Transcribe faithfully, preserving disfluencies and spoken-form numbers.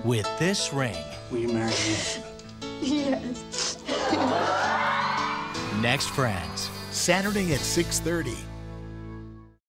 with this ring. Will you marry me? Yes. Next Friends. Saturday at six thirty.